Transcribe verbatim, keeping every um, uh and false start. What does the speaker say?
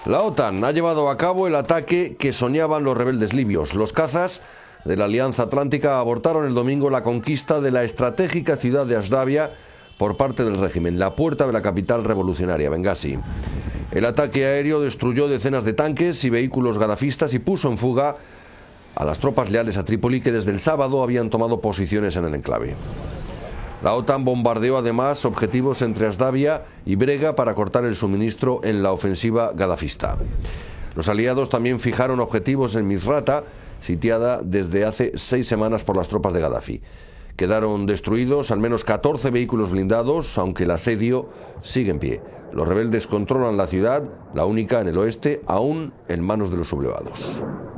La OTAN ha llevado a cabo el ataque que soñaban los rebeldes libios. Los cazas de la Alianza Atlántica abortaron el domingo la conquista de la estratégica ciudad de Ashdabia por parte del régimen, la puerta de la capital revolucionaria, Bengasi. El ataque aéreo destruyó decenas de tanques y vehículos gadafistas y puso en fuga a las tropas leales a Trípoli, que desde el sábado habían tomado posiciones en el enclave. La OTAN bombardeó además objetivos entre Ashdabia y Brega para cortar el suministro en la ofensiva gadafista. Los aliados también fijaron objetivos en Misrata, sitiada desde hace seis semanas por las tropas de Gadafi. Quedaron destruidos al menos catorce vehículos blindados, aunque el asedio sigue en pie. Los rebeldes controlan la ciudad, la única en el oeste, aún en manos de los sublevados.